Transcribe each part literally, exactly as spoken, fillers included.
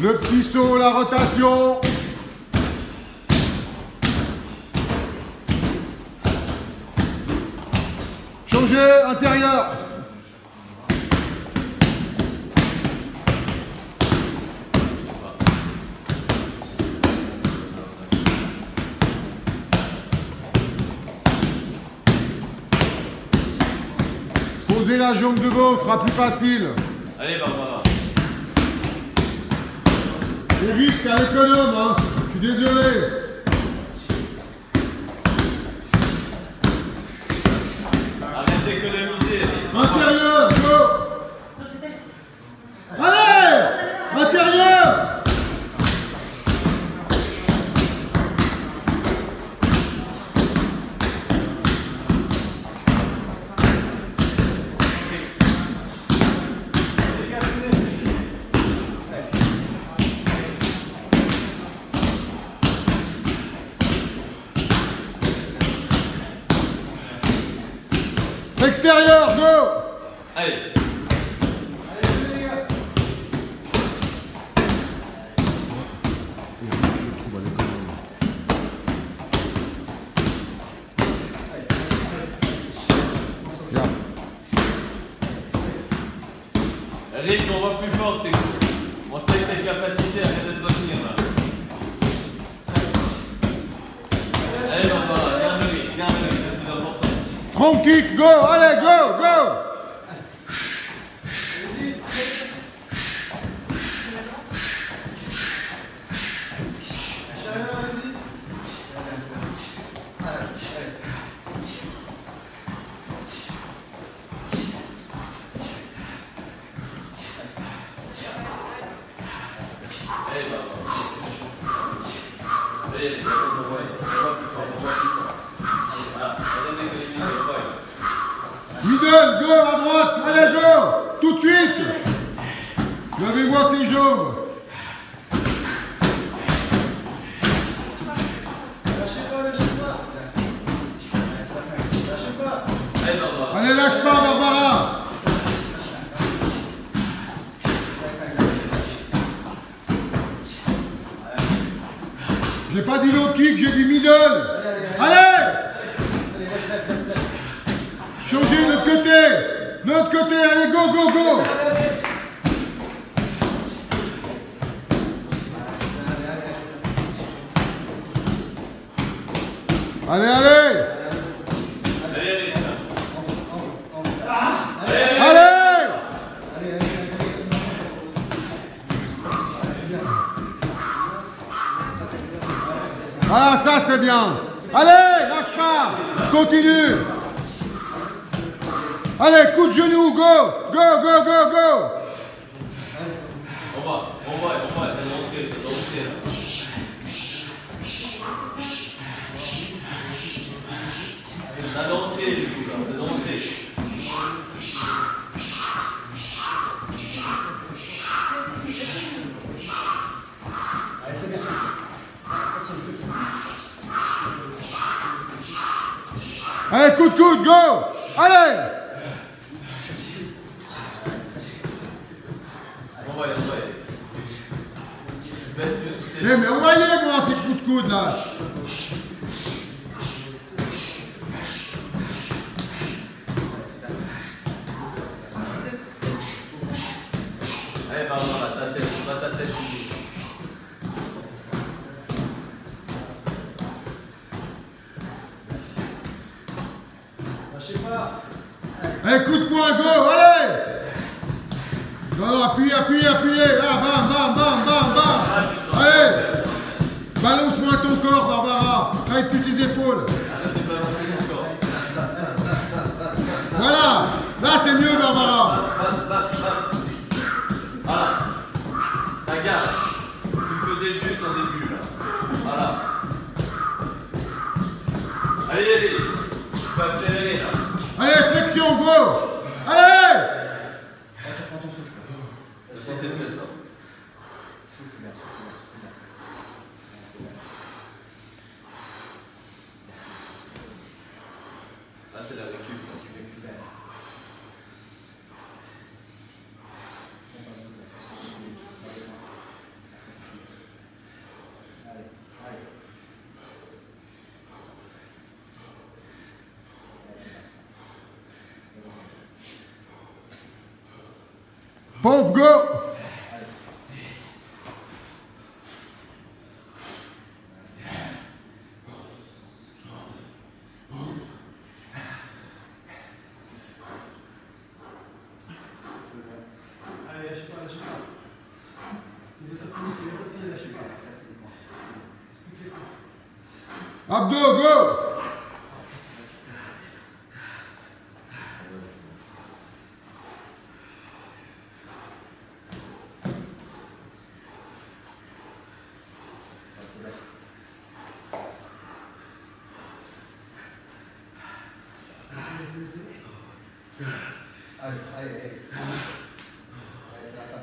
Le petit saut, la rotation. Changer, intérieur. Poser la jambe de gauche sera plus facile. Allez, Barbara. Évite, t'es à l'économe, hein. Je suis désolé. Arrête d'économiser. Intérieur, go. Allez, intérieur. Extérieur, go. Allez. Rick, on voit plus fort tes coups. On sait que tes capacités à de revenir là. Allez, Barbara, garde le rythme, garde le rythme, c'est le plus important. Front kick, go. Allez, go, go. Allez, Barbara. Allez, allez, on voit. On voit plus fort, on voit plus fort. Voilà, on donne des économies, on voit. Middle, go, à droite. Allez, go. Tout de suite. Lavez-moi ses jambes. Allez, Barbara. Allez, lâche pas, Barbara. J'ai pas dit low kick, j'ai dit middle. Allez. Changez de l'autre côté. De l'autre côté, allez, go, go, go. Allez, allez. Allez, allez. Allez. Voilà, ça c'est bien. Allez, lâche pas. Continue. Allez, coup de genou, go. Go, go, go, go. On va, on va, on va, c'est l'entrée, c'est l'entrée là. C'est l'entrée du coup là, c'est l'entrée. Allez, coup de coude, go. Allez. On va, on va. Baisse le soutien. Eh, mais envoyez-moi ces coups de coude là. Allez, Barbara, ta tête, va ta tête. Allez, coup de poing, go, allez. Non, non, appuyez, appuyez, appuyez. Là, bam, bam, bam, bam, bam. Allez. Balance-moi ton corps, Barbara. Avec plus tes épaules. Arrête de balancer ton corps. Voilà. Là, c'est mieux, Barbara. Voilà. Regarde. Tu le faisais juste au début là. Voilà. Allez, allez. Tu peux accélérer là. Allez, flexion, go. Allez. Sentez le fesses là. Là, c'est la récup. Tu récupères. Pompe, go. Allez, lâchez pas, lâchez pas. C'est votre fini, c'est votre fini, lâchez pas. Abdos, go. Allez, allez, allez. Allez, c'est la fin.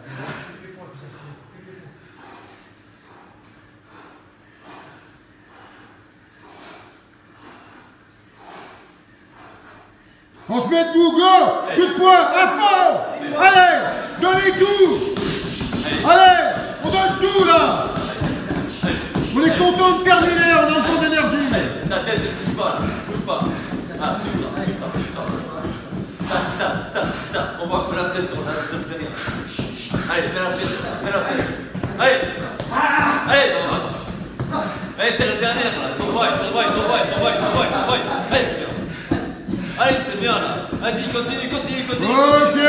On se met debout, go. Coup de poing, à fond. Allez, donnez tout. Allez, on donne tout là. On est content de terminer, on a encore d'énergie. Ta tête ne bouge pas, là. Bouge pas. Ah, tu vois, tu vois, tu vois. Ta, ta, ta, ta. On voit que la pression, là, je ne fais rien. Allez, mets la pression, mets la pression. Allez. Allez, allez, c'est la dernière, là. Ton boy, ton boy, ton boy, ton boy, ton boy, ton boy. Allez, c'est bien. Allez, c'est bien, là. Vas-y, continue, continue, continue. Ok.